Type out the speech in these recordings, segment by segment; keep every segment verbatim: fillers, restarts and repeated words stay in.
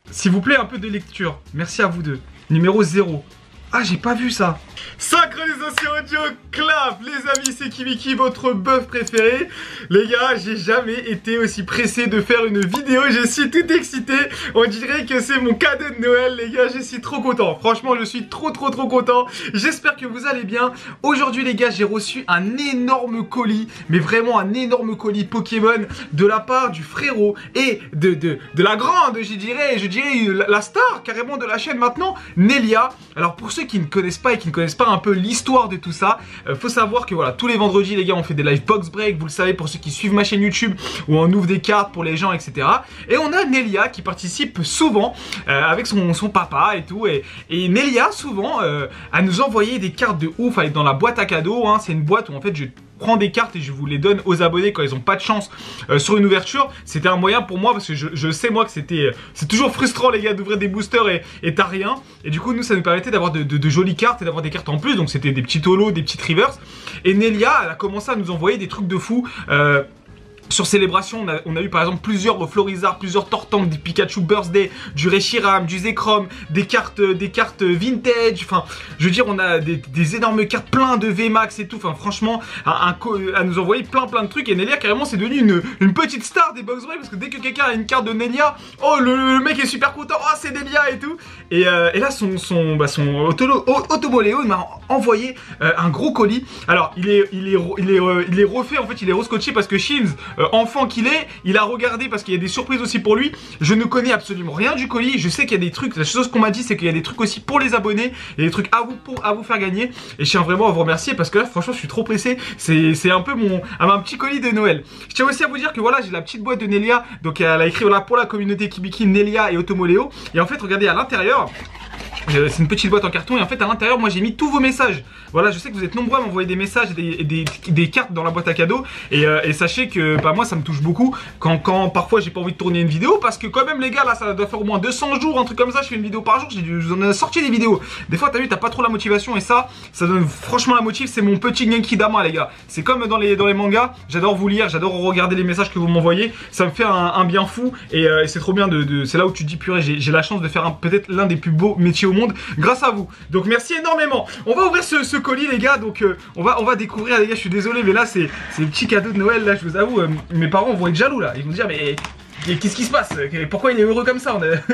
s'il vous plaît, un peu de lecture. Merci à vous deux. Numéro zéro. Ah, j'ai pas vu ça. Synchronisation audio, clap. Les amis, c'est Kimiki, votre bœuf préféré. Les gars, j'ai jamais été aussi pressé de faire une vidéo. Je suis tout excité. On dirait que c'est mon cadeau de Noël, les gars. Je suis trop content. Franchement, je suis trop, trop, trop content. J'espère que vous allez bien. Aujourd'hui, les gars, j'ai reçu un énorme colis. Mais vraiment un énorme colis Pokémon de la part du frérot et de, de, de la grande, je dirais, je dirais la, la star carrément de la chaîne maintenant, Nelia. Alors, pour ceux qui ne connaissent pas et qui ne connaissent pas un peu l'histoire de tout ça, euh, faut savoir que voilà, tous les vendredis les gars on fait des live box break, vous le savez pour ceux qui suivent ma chaîne YouTube, où on ouvre des cartes pour les gens, etc. Et on a Nelia qui participe souvent euh, avec son, son papa et tout, et, et Nelia souvent euh, à nous envoyer des cartes de ouf, avec dans la boîte à cadeaux, hein. C'est une boîte où en fait je prends des cartes et je vous les donne aux abonnés quand ils n'ont pas de chance euh, sur une ouverture. C'était un moyen pour moi parce que je, je sais moi que c'était euh, c'est toujours frustrant les gars d'ouvrir des boosters et et t'as rien. Et du coup nous ça nous permettait d'avoir de, de, de jolies cartes et d'avoir des cartes en plus. Donc c'était des petits holos, des petites rivers. Et Nelia elle a commencé à nous envoyer des trucs de fou. Euh, Sur Célébration, on a, on a eu par exemple plusieurs Florizards, plusieurs Tortank, des Pikachu Birthday, du Reshiram, du Zekrom, des cartes, des cartes vintage. Enfin, je veux dire, on a des, des énormes cartes, plein de V MAX et tout. Enfin, franchement, à, à nous envoyer plein plein de trucs. Et Nelia, carrément, c'est devenu une, une petite star des box break parce que dès que quelqu'un a une carte de Nelia, oh, le, le mec est super content. Oh, c'est Nelia et tout. Et, euh, et là, son, son, bah, son Autolo, Automoléo, il m'a envoyé euh, un gros colis. Alors, il est, il est, il est, euh, il est refait. En fait, il est rescotché parce que Shims, Euh, enfant qu'il est, il a regardé parce qu'il y a des surprises aussi pour lui. Je ne connais absolument rien du colis. Je sais qu'il y a des trucs. La chose qu'on m'a dit, c'est qu'il y a des trucs aussi pour les abonnés. Il y a des trucs à vous pour à vous faire gagner. Et je tiens vraiment à vous remercier parce que là, franchement, je suis trop pressé. C'est un peu mon un petit colis de Noël. Je tiens aussi à vous dire que voilà, j'ai la petite boîte de Nelia. Donc elle a écrit voilà pour la communauté Kimiki, Nelia et Automoléo. Et en fait, regardez à l'intérieur. C'est une petite boîte en carton et en fait à l'intérieur moi j'ai mis tous vos messages. Voilà, je sais que vous êtes nombreux à m'envoyer des messages et des, des, des cartes dans la boîte à cadeaux. Et, euh, et sachez que bah, moi ça me touche beaucoup quand, quand parfois j'ai pas envie de tourner une vidéo. Parce que quand même les gars là ça doit faire au moins deux cents jours, un truc comme ça. Je fais une vidéo par jour, je vous en ai sorti des vidéos. Des fois t'as vu t'as pas trop la motivation et ça, ça donne franchement la motive. C'est mon petit Genki Dama les gars. C'est comme dans les, dans les mangas, j'adore vous lire, j'adore regarder les messages que vous m'envoyez. Ça me fait un, un bien fou et, euh, et c'est trop bien de, de c'est là où tu te dis purée j'ai la chance de faire peut-être l'un des plus beaux métiers au monde grâce à vous. Donc merci énormément. On va ouvrir ce, ce colis les gars. Donc euh, on va on va découvrir les gars. Je suis désolé mais là c'est c'est le petit cadeau de Noël là. Je vous avoue, euh, mes parents vont être jaloux là. Ils vont dire mais qu'est-ce qui se passe? Pourquoi il est heureux comme ça? On est...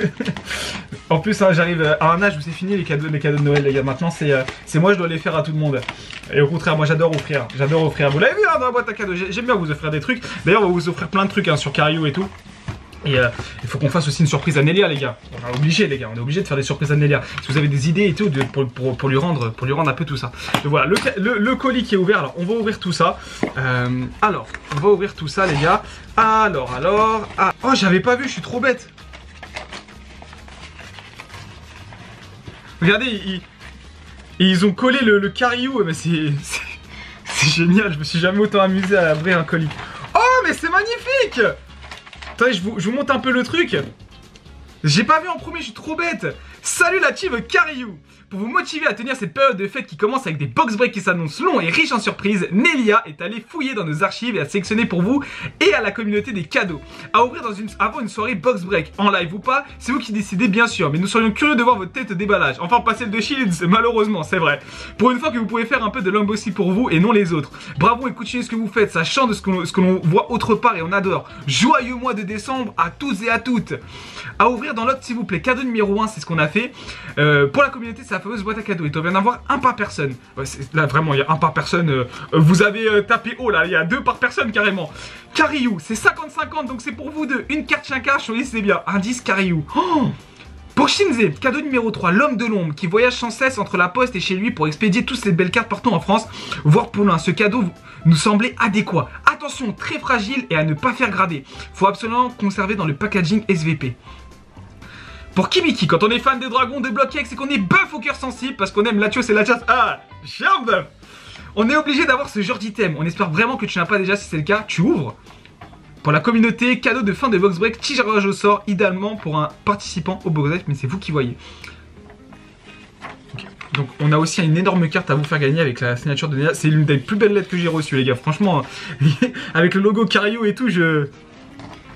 En plus hein, j'arrive à un âge où c'est fini les cadeaux les cadeaux de Noël les gars. Maintenant c'est euh, c'est moi je dois les faire à tout le monde. Et au contraire moi j'adore offrir. J'adore offrir. Vous l'avez vu hein, dans la boîte à cadeaux. J'aime bien vous offrir des trucs. D'ailleurs on va vous offrir plein de trucs hein, sur Cario et tout. Et euh, il faut qu'on fasse aussi une surprise à Nelia les gars. On est obligé les gars, on est obligé de faire des surprises à Nelia. Si vous avez des idées et tout de, pour, pour, pour lui rendre pour lui rendre un peu tout ça. Donc voilà, le, le, le colis qui est ouvert, alors on va ouvrir tout ça. Euh, alors, on va ouvrir tout ça les gars. Alors, alors... Ah, oh j'avais pas vu, je suis trop bête. Regardez, ils, ils ont collé le, le Caillou, mais c'est... C'est génial, je me suis jamais autant amusé à ouvrir un colis. Oh mais c'est magnifique! Attendez, je vous, je vous montre un peu le truc. J'ai pas vu en premier, je suis trop bête. Salut la team Caillou. Pour vous motiver à tenir cette période de fête qui commence avec des box breaks qui s'annoncent longs et riches en surprises, Nelia est allée fouiller dans nos archives et a sélectionné pour vous et à la communauté des cadeaux à ouvrir dans une, avant une soirée box break, en live ou pas, c'est vous qui décidez bien sûr, mais nous serions curieux de voir votre tête au déballage. Enfin passer le de Shields, malheureusement, c'est vrai. Pour une fois que vous pouvez faire un peu de l'unboxing pour vous et non les autres. Bravo et continuez ce que vous faites, ça change de ce que, ce que l'on voit autre part et on adore. Joyeux mois de décembre à tous et à toutes. À ouvrir dans l'autre s'il vous plaît, cadeau numéro un, c'est ce qu'on a fait. Euh, pour la communauté, c'est la fameuse boîte à cadeaux. Il doit y en avoir un par personne. Ouais, là, vraiment, il y a un par personne. Euh, vous avez euh, tapé haut, là. Il y a deux par personne, carrément. Cariou, c'est cinquante cinquante, donc c'est pour vous deux. Une carte chacun, choisissez bien. Indice Cariou. Oh pour Shinze, cadeau numéro trois, l'homme de l'ombre qui voyage sans cesse entre la poste et chez lui pour expédier toutes ces belles cartes partout en France. Voire pour l'un, ce cadeau nous semblait adéquat. Attention, très fragile et à ne pas faire grader. Faut absolument conserver dans le packaging S V P. Pour Kimiki, quand on est fan de dragons, de blocs X et qu'on est bœuf au cœur sensible parce qu'on aime la et la chasse. Ah, j'aime. On est obligé d'avoir ce genre d'item. On espère vraiment que tu n'as pas déjà. Si c'est le cas, tu ouvres. Pour la communauté, cadeau de fin de box break, tirage au sort, idéalement pour un participant au box break, mais c'est vous qui voyez. Okay. Donc on a aussi une énorme carte à vous faire gagner avec la signature de Nelia. C'est l'une des plus belles lettres que j'ai reçues les gars. Franchement, avec le logo Cario et tout, je...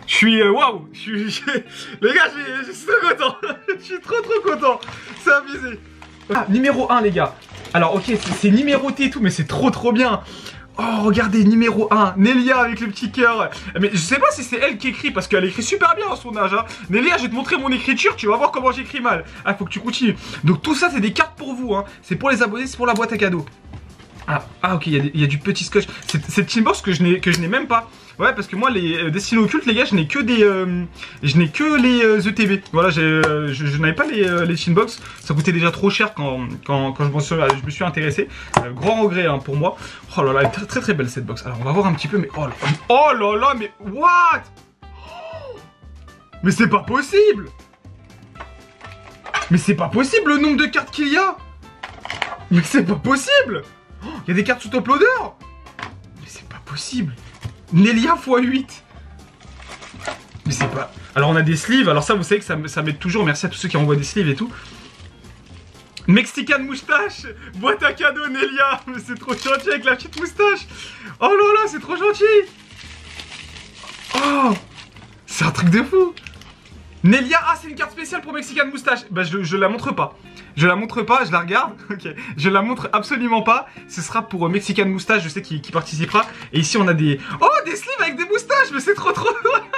Je suis... Waouh wow, je suis... Je... Les gars, je, je suis trop content. Je suis trop trop content. C'est abusé. Ah, numéro un, les gars. Alors, ok, c'est numéroté et tout, mais c'est trop trop bien. Oh, regardez, numéro un, Nelia avec le petit cœur. Mais je sais pas si c'est elle qui écrit, parce qu'elle écrit super bien à son âge. Hein. Nelia, je vais te montrer mon écriture, tu vas voir comment j'écris mal. Ah, faut que tu continues. Donc tout ça, c'est des cartes pour vous. Hein. C'est pour les abonnés, c'est pour la boîte à cadeaux. Ah, ah ok, il y, y a du petit scotch. C'est Teambox que je n'ai même pas. Ouais, parce que moi, les euh, destinés occultes, les gars, je n'ai que des... Euh, je n'ai que les euh, E T B. Voilà, euh, je, je n'avais pas les, euh, les Teambox. Ça coûtait déjà trop cher quand, quand, quand je, me suis, je me suis intéressé. Euh, grand regret hein, pour moi. Oh là là, elle est très très, très belle cette box. Alors, on va voir un petit peu, mais... Oh là, oh là, là mais... What oh, mais c'est pas possible. Mais c'est pas possible le nombre de cartes qu'il y a. Mais c'est pas possible. Il oh, y a des cartes sous top loader. Mais c'est pas possible. Nelia fois huit. Mais c'est pas... Alors on a des sleeves, alors ça vous savez que ça, ça m'aide toujours, merci à tous ceux qui envoient des sleeves et tout. Mexican moustache, boîte à cadeaux Nelia. Mais c'est trop gentil avec la petite moustache. Oh là là, c'est trop gentil. Oh, c'est un truc de fou. Nelia, ah c'est une carte spéciale pour Mexican moustache. Bah je, je la montre pas. Je la montre pas, je la regarde. Ok, je la montre absolument pas. Ce sera pour euh, Mexican moustache, je sais qui, qui participera. Et ici on a des... Oh, des sleeves avec des moustaches, mais c'est trop trop...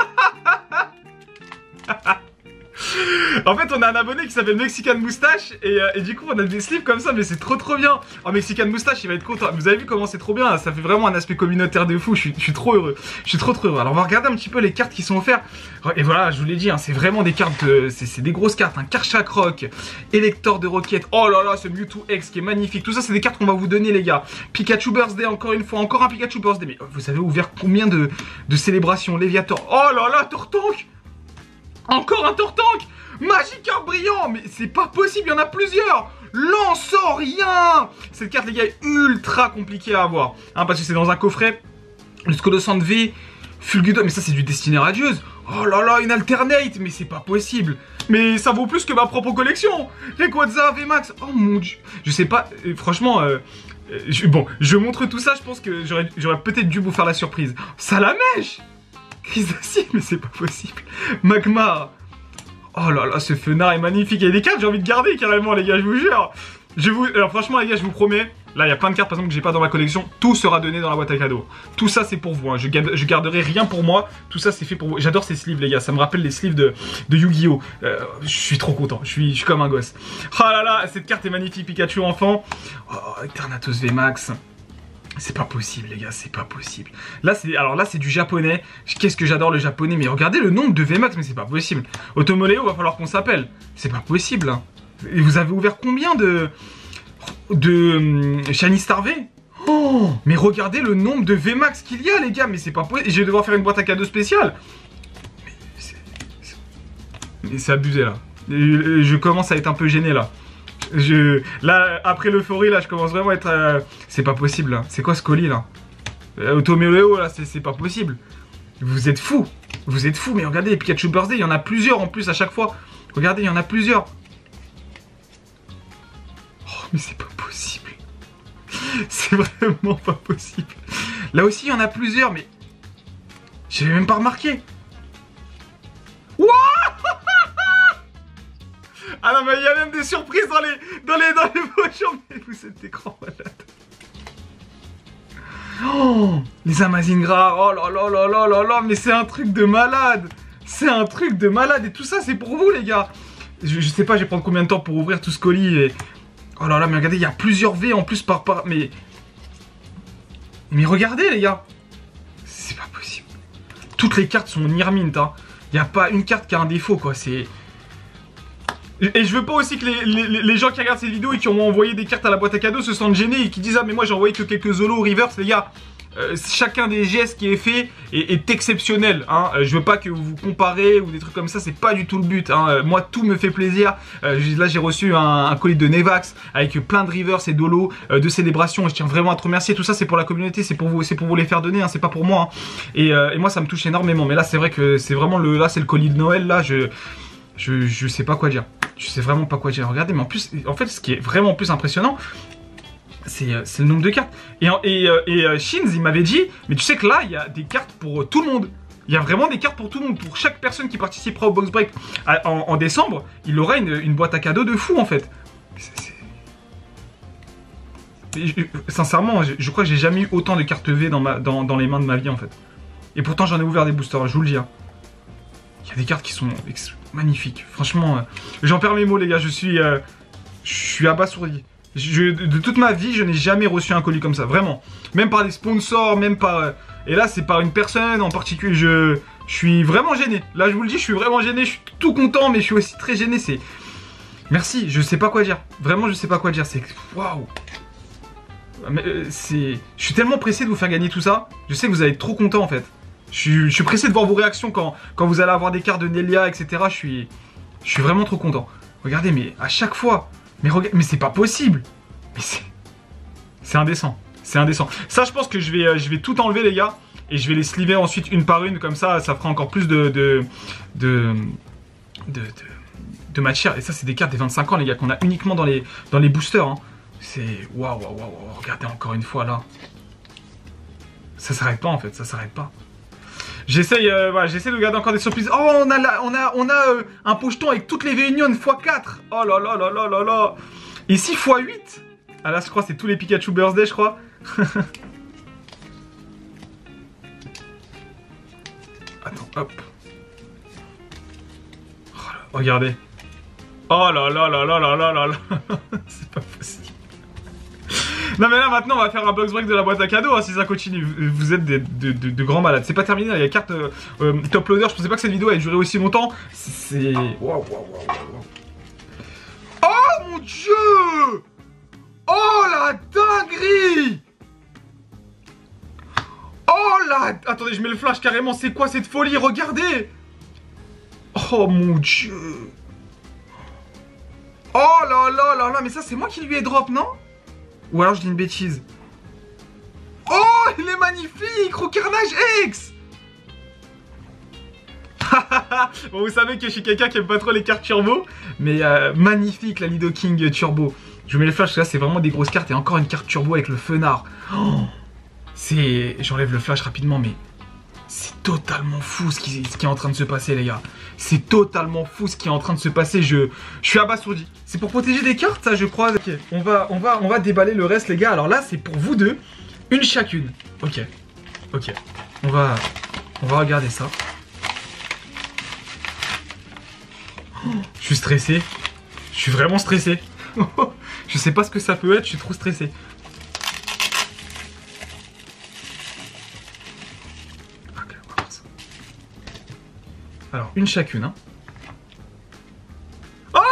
En fait, on a un abonné qui s'appelle Mexican Moustache et, euh, et du coup, on a des sleeves comme ça, mais c'est trop trop bien. Oh, Mexican Moustache, il va être content. Vous avez vu comment c'est trop bien là. Ça fait vraiment un aspect communautaire de fou. Je suis, je suis trop heureux. Je suis trop trop heureux. Alors, on va regarder un petit peu les cartes qui sont offertes. Et voilà, je vous l'ai dit, hein, c'est vraiment des cartes, de... c'est des grosses cartes. Hein. Karchak Rock, Elector de Rocket. Oh là là, ce Mewtwo X qui est magnifique. Tout ça, c'est des cartes qu'on va vous donner, les gars. Pikachu Birthday, encore une fois, encore un Pikachu Birthday. Mais vous avez ouvert combien de, de célébrations? Léviator. Oh là là, Tortank. Encore un Tortank. Magikarp brillant, mais c'est pas possible, il y en a plusieurs. Lanceurien. Cette carte, les gars, est ultra compliquée à avoir, hein, parce que c'est dans un coffret. Le Scodosant V, Fulgudo, mais ça c'est du Destiné Radieuse. Oh là là, une alternate, mais c'est pas possible. Mais ça vaut plus que ma propre collection. Rayquaza, V max, oh mon dieu. Je sais pas, euh, franchement, euh, euh, je, bon, je montre tout ça, je pense que j'aurais peut-être dû vous faire la surprise. Salamèche, Chrysacine, mais c'est pas possible. Magmar. Oh là là, ce fenard est magnifique. Il y a des cartes, j'ai envie de garder carrément, les gars, je vous jure. Je vous... Alors franchement, les gars, je vous promets, là, il y a plein de cartes, par exemple, que j'ai pas dans ma collection. Tout sera donné dans la boîte à cadeaux. Tout ça, c'est pour vous. Hein. Je, garde... je garderai rien pour moi. Tout ça, c'est fait pour vous. J'adore ces sleeves, les gars. Ça me rappelle les sleeves de, de Yu-Gi-Oh! Euh, je suis trop content. Je suis... je suis comme un gosse. Oh là là, cette carte est magnifique. Pikachu enfant. Oh, Eternatus V max. C'est pas possible, les gars, c'est pas possible. Là, c'est alors là, c'est du japonais. Qu'est-ce que j'adore le japonais. Mais regardez le nombre de V max, mais c'est pas possible. Automoléo, va falloir qu'on s'appelle. C'est pas possible. Hein. Et vous avez ouvert combien de de hum, Shiny Star V? Oh, mais regardez le nombre de V max qu'il y a, les gars. Mais c'est pas possible. Je vais devoir faire une boîte à cadeaux spéciale. Mais c'est abusé là. Et je commence à être un peu gêné là. Je... Là, après l'euphorie, là, je commence vraiment à être... Euh... C'est pas possible, là. C'est quoi ce colis, là? euh, Automéléo, là, c'est pas possible. Vous êtes fous. Vous êtes fous, mais regardez, les Pikachu Birthday, il y en a plusieurs en plus à chaque fois. Regardez, il y en a plusieurs. Oh, mais c'est pas possible. C'est vraiment pas possible. Là aussi, il y en a plusieurs, mais... J'avais même pas remarqué. Wouah! Ah non mais il y a même des surprises dans les dans les dans les voitures, mais vous êtes des grands malades. Oh, les Amazing Rares, oh là là là là là là, mais c'est un truc de malade. C'est un truc de malade et tout ça c'est pour vous les gars. Je, je sais pas, je vais prendre combien de temps pour ouvrir tout ce colis et... Oh là là, mais regardez, il y a plusieurs V en plus par par... Mais... Mais regardez les gars. C'est pas possible. Toutes les cartes sont near mint, hein. Il n'y a pas une carte qui a un défaut quoi, c'est... Et je veux pas aussi que les, les, les gens qui regardent cette vidéo et qui ont envoyé des cartes à la boîte à cadeaux se sentent gênés et qui disent ah mais moi j'ai envoyé que quelques Zolo au reverse. Les gars, euh, chacun des gestes qui est fait est, est exceptionnel, hein. euh, Je veux pas que vous vous comparez ou des trucs comme ça, c'est pas du tout le but, hein. euh, Moi tout me fait plaisir. euh, Là j'ai reçu un, un colis de Nevax avec plein de reverse et d'Holo, euh, de célébration. Je tiens vraiment à te remercier. Tout ça c'est pour la communauté, c'est pour vous, c'est pour vous les faire donner, hein. C'est pas pour moi, hein. et, euh, et moi ça me touche énormément. Mais là c'est vrai que c'est vraiment le... Là c'est le colis de Noël, là je... Je, je sais pas quoi dire. Je sais vraiment pas quoi dire. Regardez, mais en plus, en fait, ce qui est vraiment plus impressionnant, c'est euh, le nombre de cartes. Et, et, euh, et euh, Shins, il m'avait dit, mais tu sais que là, il y a des cartes pour euh, tout le monde. Il y a vraiment des cartes pour tout le monde. Pour chaque personne qui participera au box break à, en, en décembre, il aura une, une boîte à cadeaux de fou en fait. C'est, c'est... Je, sincèrement, je, je crois que j'ai jamais eu autant de cartes V dans, ma, dans, dans les mains de ma vie en fait. Et pourtant j'en ai ouvert des boosters, je vous le dis. Hein. Il y a des cartes qui sont magnifiques. Franchement, euh, j'en perds mes mots les gars, je suis, euh, je suis abasourdi. Je, de toute ma vie, je n'ai jamais reçu un colis comme ça, vraiment. Même par des sponsors, même par... Euh, et là, c'est par une personne en particulier. Je, je suis vraiment gêné. Là, je vous le dis, je suis vraiment gêné. Je suis tout content, mais je suis aussi très gêné. C'est... Merci, je sais pas quoi dire. Vraiment, je sais pas quoi dire. C'est... Waouh. C'est... Je suis tellement pressé de vous faire gagner tout ça. Je sais que vous allez être trop content, en fait. Je suis, je suis pressé de voir vos réactions quand, quand vous allez avoir des cartes de Nelia, et cetera. Je suis, je suis vraiment trop content. Regardez, mais à chaque fois... Mais, rega... mais c'est pas possible. Mais c'est... C'est indécent. C'est indécent. Ça, je pense que je vais, euh, je vais tout enlever, les gars. Et je vais les sliver ensuite une par une. Comme ça, ça fera encore plus de... De... De... De, de, de matière. Et ça, c'est des cartes des vingt-cinq ans, les gars, qu'on a uniquement dans les, dans les boosters. Hein. C'est... Waouh, waouh, waouh. Regardez encore une fois, là. Ça s'arrête pas, en fait. Ça s'arrête pas. J'essaye euh, voilà, j'essaie de garder encore des surprises. Oh, on a, la, on a, on a euh, un pocheton avec toutes les réunions fois quatre. Oh là là là là là là. Ici fois huit. Ah là, je crois c'est tous les Pikachu Birthday, je crois. Attends, hop. Oh là, regardez. Oh là là là là là là là là. C'est pas possible. Non mais là maintenant on va faire un box break de la boîte à cadeaux hein, si ça continue, vous êtes des, de, de, de grands malades. C'est pas terminé, il y a carte euh, euh, top loader, je pensais pas que cette vidéo allait durer aussi longtemps. C'est... Waouh, waouh, waouh, waouh. Oh mon dieu. Oh la dinguerie. Oh la... Attendez, je mets le flash carrément, c'est quoi cette folie, regardez. Oh mon dieu. Oh là là là là, mais ça c'est moi qui lui ai drop, non? Ou alors je dis une bêtise. Oh, il est magnifique, Rocarnage X. Bon, vous savez que je suis quelqu'un qui aime pas trop les cartes turbo. Mais euh, magnifique la Nidoking turbo. Je vous mets les flashs parce que là c'est vraiment des grosses cartes. Et encore une carte turbo avec le fenard. Oh, c'est... J'enlève le flash rapidement mais... C'est totalement fou ce qui, ce qui est en train de se passer les gars. C'est totalement fou ce qui est en train de se passer. Je, je suis abasourdi. C'est pour protéger des cartes ça je crois. Ok, on va, on va, on va déballer le reste les gars. Alors là c'est pour vous deux. Une chacune. Ok. Ok. On va, on va regarder ça. Oh, je suis stressé. Je suis vraiment stressé. Je sais pas ce que ça peut être. Je suis trop stressé. Alors, une chacune, hein. Oh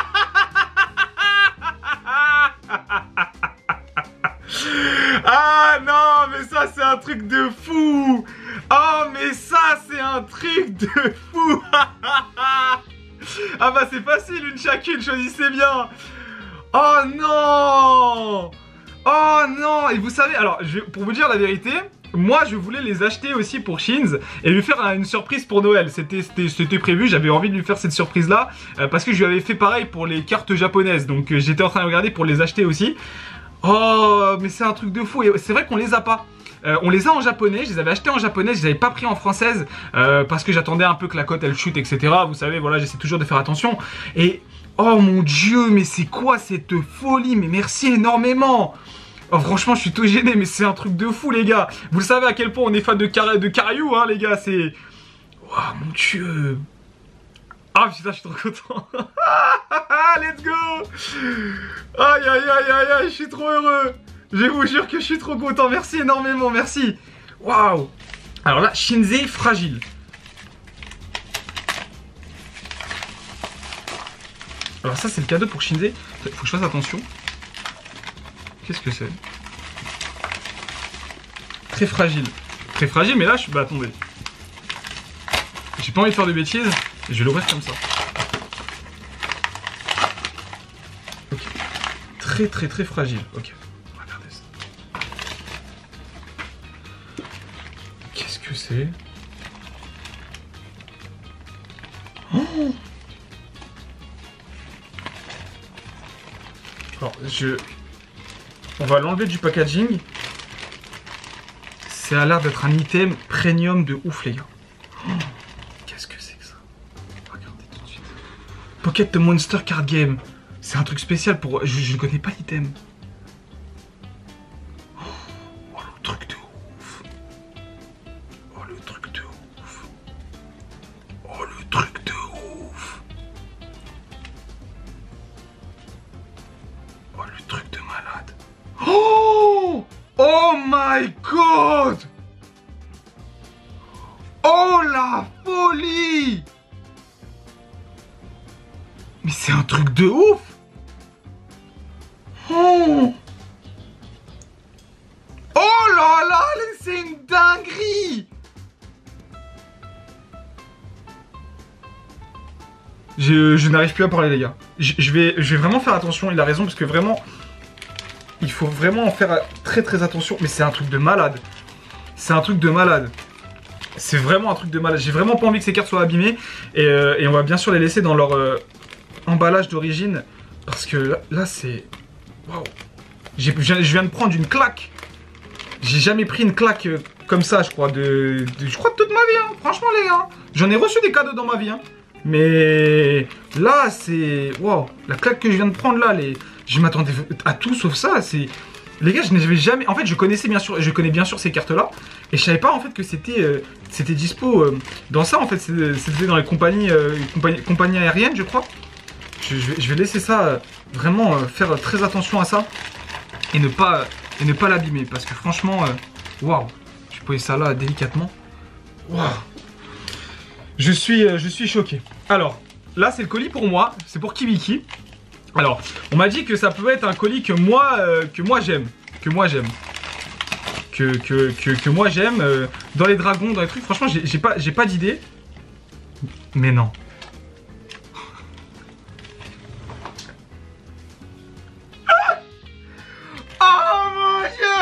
ah non, mais ça, c'est un truc de fou. Oh, mais ça, c'est un truc de fou. Ah bah, c'est facile, une chacune, choisissez bien. Oh non. Oh non. Et vous savez, alors, je, pour vous dire la vérité... Moi, je voulais les acheter aussi pour Shins et lui faire une surprise pour Noël. C'était prévu, j'avais envie de lui faire cette surprise-là euh, parce que je lui avais fait pareil pour les cartes japonaises. Donc, euh, j'étais en train de regarder pour les acheter aussi. Oh, mais c'est un truc de fou. Et c'est vrai qu'on les a pas. Euh, on les a en japonais, je les avais achetés en japonais, je les avais pas pris en française euh, parce que j'attendais un peu que la cote elle chute, et cetera. Vous savez, voilà, j'essaie toujours de faire attention. Et oh mon dieu, mais c'est quoi cette folie? Mais merci énormément. Oh, franchement, je suis tout gêné, mais c'est un truc de fou, les gars. Vous le savez à quel point on est fan de, car de Kariou, hein, les gars. C'est... Oh, mon dieu. Ah, putain, je suis trop content. Let's go. Aïe, aïe, aïe, aïe, aïe, je suis trop heureux. Je vous jure que je suis trop content. Merci énormément, merci. Waouh. Alors là, Shinzei fragile. Alors ça, c'est le cadeau pour Shinzei. Faut que je fasse attention. Qu'est-ce que c'est? Très fragile. Très fragile, mais là, je... Bah, attendez. J'ai pas envie de faire de bêtises. Et je vais l'ouvrir comme ça. Ok. Très, très, très fragile. Ok. Regardez ça. Qu'est-ce que c'est? Oh! Alors, je... On va l'enlever du packaging. Ça a l'air d'être un item premium de ouf, les gars. Qu'est-ce que c'est que ça? Regardez tout de suite. Pocket Monster Card Game. C'est un truc spécial pour... Je ne connais pas l'item. Oh, le truc de ouf. Oh, le truc de ouf. Oh, le truc de ouf. Oh, le truc de malade. Oh! Oh my god! Oh la folie! Mais c'est un truc de ouf! Oh! Oh là là, c'est une dinguerie! Je, je n'arrive plus à parler les gars. Je, je, vais, je vais vraiment faire attention, il a raison parce que vraiment... Il faut vraiment en faire très très attention. Mais c'est un truc de malade. C'est un truc de malade. C'est vraiment un truc de malade. J'ai vraiment pas envie que ces cartes soient abîmées. Et, euh, et on va bien sûr les laisser dans leur euh, emballage d'origine. Parce que là, là c'est... Waouh. Je viens de prendre une claque. J'ai jamais pris une claque euh, comme ça, je crois, de, de... Je crois de toute ma vie, hein. Franchement les gars. J'en ai reçu des cadeaux dans ma vie, hein. Mais là, c'est... Waouh. La claque que je viens de prendre là, les... Je m'attendais à tout sauf ça. C'est... Les gars, je n'avais jamais... En fait, je connaissais bien sûr... Je connais bien sûr ces cartes-là. Et je savais pas, en fait, que c'était... Euh, c'était dispo euh, dans ça, en fait. C'était dans les compagnies, euh, compagnies, compagnies aériennes, je crois. Je, je, vais, je vais laisser ça... Euh, vraiment euh, faire très attention à ça. Et ne pas... Et ne pas l'abîmer. Parce que franchement... Waouh. Wow, je vais poser ça là, délicatement. Waouh. Je suis... Euh, je suis choqué. Alors, là, c'est le colis pour moi. C'est pour Kibiki. Alors, on m'a dit que ça peut être un colis que moi, euh, que moi j'aime, que moi j'aime, que, que, que, que moi j'aime, euh, dans les dragons, dans les trucs, franchement j'ai pas, j'ai pas d'idée, mais non. Oh mon dieu!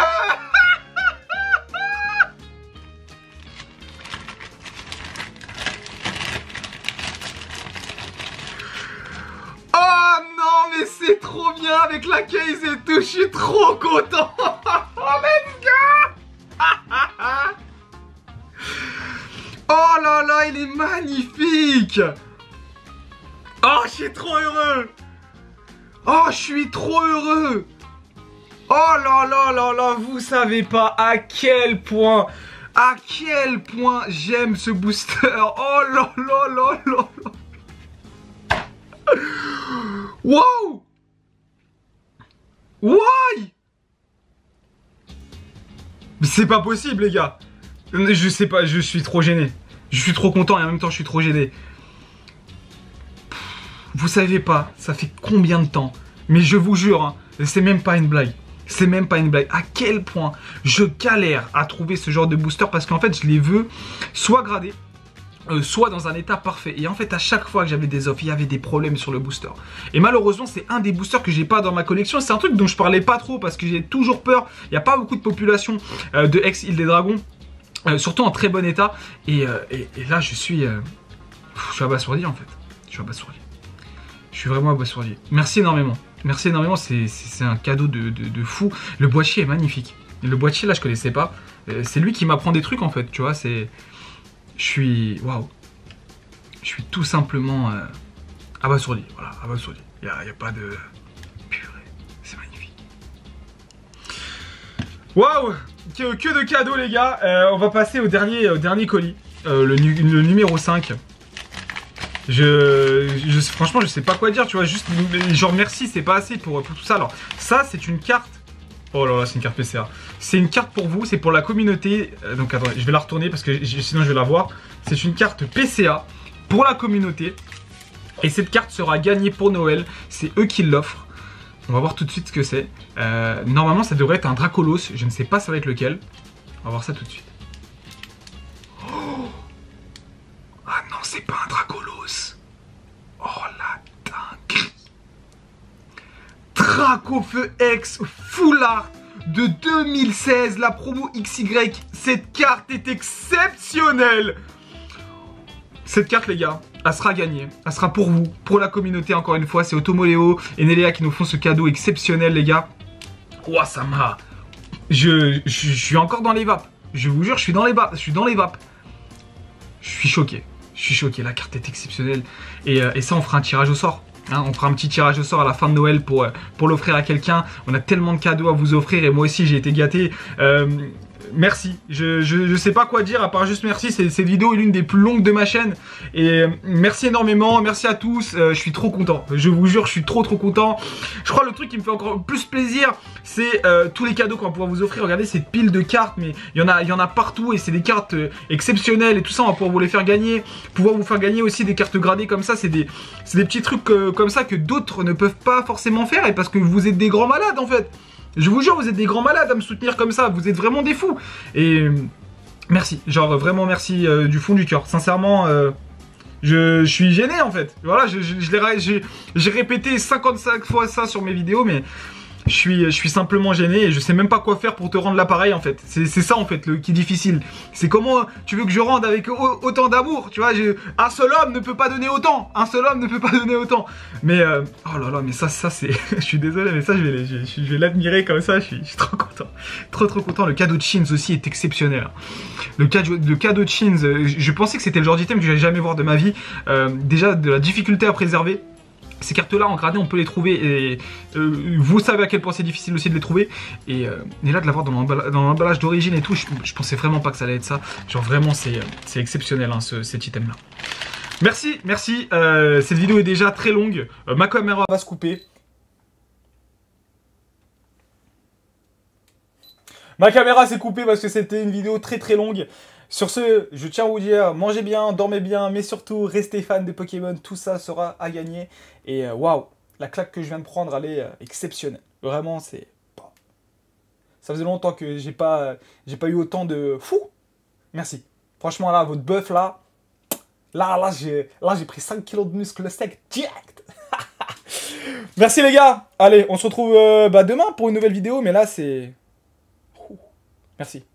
C'est trop bien avec la case et tout, je suis trop content. Let's go. Oh là là, il est magnifique. Oh, je suis trop heureux. Oh, je suis trop heureux. Oh là là là là, vous savez pas à quel point, à quel point j'aime ce booster. Oh là là là là là. Wow! Why? Mais c'est pas possible les gars. Je sais pas, je suis trop gêné. Je suis trop content et en même temps je suis trop gêné. Vous savez pas, ça fait combien de temps? Mais je vous jure, hein, c'est même pas une blague. C'est même pas une blague. À quel point je galère à trouver ce genre de booster parce qu'en fait je les veux soit gradés. Euh, soit dans un état parfait. Et en fait, à chaque fois que j'avais des offres, il y avait des problèmes sur le booster. Et malheureusement, c'est un des boosters que j'ai pas dans ma collection. C'est un truc dont je parlais pas trop parce que j'ai toujours peur. Il n'y a pas beaucoup de population euh, de ex-Île des Dragons, euh, surtout en très bon état. Et, euh, et, et là, je suis, euh, je suis abasourdi en fait. Je suis abasourdi. Je suis vraiment abasourdi. Merci énormément. Merci énormément. C'est un cadeau de, de, de fou. Le boîtier est magnifique. Et le boîtier là, je connaissais pas. Euh, c'est lui qui m'apprend des trucs en fait. Tu vois, c'est... Je suis... Waouh. Je suis tout simplement euh, abasourdi. Voilà, abasourdi. Il n'y a, y a pas de... Purée. C'est magnifique. Waouh. Que, que de cadeaux les gars. Euh, on va passer au dernier, au dernier colis. Euh, le, le numéro cinq. Je, je... Franchement, je sais pas quoi dire. Tu vois, juste... Genre merci, c'est pas assez pour, pour tout ça. Alors, ça, c'est une carte... Oh là là, c'est une carte P C A. C'est une carte pour vous, c'est pour la communauté. Euh, donc attendez, je vais la retourner parce que sinon je vais la voir. C'est une carte P C A pour la communauté. Et cette carte sera gagnée pour Noël. C'est eux qui l'offrent. On va voir tout de suite ce que c'est. Euh, normalement, ça devrait être un Dracolos. Je ne sais pas ça va être lequel. On va voir ça tout de suite. Oh, ah non, c'est pas un Dracolos. Oh la dinguerie. Dracofeu X Full Art de deux mille seize, la promo X Y. Cette carte est exceptionnelle. Cette carte les gars, elle sera gagnée. Elle sera pour vous, pour la communauté encore une fois. C'est Otomoléo et Neléa qui nous font ce cadeau exceptionnel les gars. Ouah, ça m'a... Je, je, je suis encore dans les vapes. Je vous jure, je suis dans les vapes. Je suis dans les vapes. Je suis choqué. Je suis choqué, la carte est exceptionnelle. Et, euh, et ça, on fera un tirage au sort. Hein, on fera un petit tirage au sort à la fin de Noël pour, pour l'offrir à quelqu'un. On a tellement de cadeaux à vous offrir et moi aussi j'ai été gâté. Euh, merci, je, je, je sais pas quoi dire à part juste merci. Cette vidéo est l'une des plus longues de ma chaîne. Et euh, merci énormément, merci à tous. Euh, je suis trop content, je vous jure, je suis trop trop content. Je crois que le truc qui me fait encore plus plaisir, c'est euh, tous les cadeaux qu'on va pouvoir vous offrir. Regardez cette pile de cartes, mais il y en a, il y en a partout et c'est des cartes euh, exceptionnelles et tout ça. On va pouvoir vous les faire gagner, pouvoir vous faire gagner aussi des cartes gradées comme ça. C'est des, c'est des petits trucs euh, comme ça que d'autres ne peuvent pas forcément faire et parce que vous êtes des grands malades en fait. Je vous jure, vous êtes des grands malades à me soutenir comme ça. Vous êtes vraiment des fous. Et euh, merci, genre vraiment merci euh, du fond du cœur. Sincèrement. Euh, Je, je suis gêné en fait. Voilà, je, je, je j'ai répété cinquante-cinq fois ça sur mes vidéos, mais je suis, je suis simplement gêné et je sais même pas quoi faire pour te rendre l'appareil en fait. C'est ça en fait le, qui est difficile. C'est comment tu veux que je rende avec autant d'amour, tu vois. Un seul homme ne peut pas donner autant. Un seul homme ne peut pas donner autant. Mais euh, oh là là, mais ça, ça c'est. Je suis désolé, mais ça je vais, je, je vais l'admirer comme ça. Je suis, je suis trop content, trop trop content. Le cadeau de Chins aussi est exceptionnel. Le cadeau, le cadeau de Chins, je, je pensais que c'était le genre d'item que j'allais jamais voir de ma vie. Euh, déjà de la difficulté à préserver. Ces cartes-là en gradé, on peut les trouver et euh, vous savez à quel point c'est difficile aussi de les trouver. Et, euh, et là, de l'avoir dans l'emballage d'origine et tout, je, je pensais vraiment pas que ça allait être ça. Genre vraiment, c'est exceptionnel hein, ce, cet item-là. Merci, merci. Euh, cette vidéo est déjà très longue. Euh, ma caméra va se couper. Ma caméra s'est coupée parce que c'était une vidéo très très longue. Sur ce, je tiens à vous dire, mangez bien, dormez bien, mais surtout, restez fans de Pokémon, tout ça sera à gagner. Et waouh, wow, la claque que je viens de prendre, elle est euh, exceptionnelle. Vraiment, c'est... Ça faisait longtemps que j'ai pas, j'ai pas eu autant de... Fou. Merci. Franchement, là, votre bœuf, là, là, là, j'ai là, j'ai pris cinq kilos de muscle sec direct. Merci les gars. Allez, on se retrouve euh, bah, demain pour une nouvelle vidéo, mais là, c'est... Merci.